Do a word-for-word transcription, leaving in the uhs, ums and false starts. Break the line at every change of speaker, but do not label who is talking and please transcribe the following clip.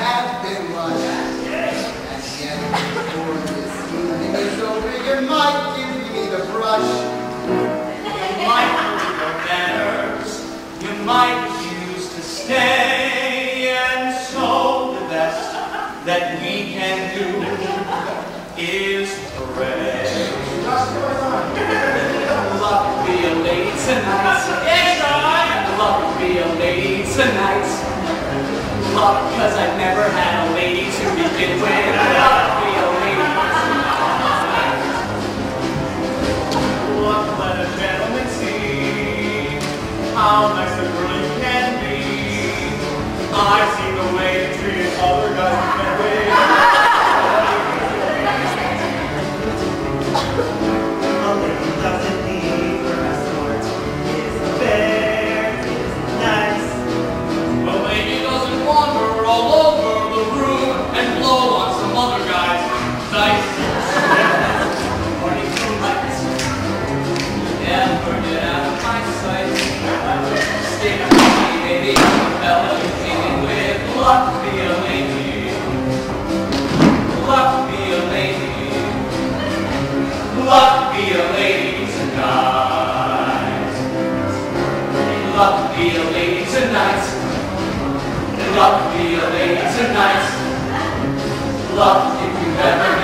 have been much. And yet, before this evening is over, you might give me the brush.
You might lose your manners. You might refuse to stay. And so the best that we can do is pray. Luck be a lady tonight. Yes, I. Luck be a lady tonight. Luck, cause I've never had a lady to begin with. Luck be a lady tonight. Luck, let a gentleman see how nice a girl you can be. I've seen the way you treated other guys in their way.
A lady doesn't need her escort. Is fair, is nice.
A lady doesn't wander all over the room and blow on some other guy's dice. Morning moonlight. Never get out of my sight. Stick to me, baby. Fella, you came in with luck. Be a lady. Luck be a lady. Luck be a lady tonight. Luck be a lady tonight. Luck be a lady tonight. Luck if you've ever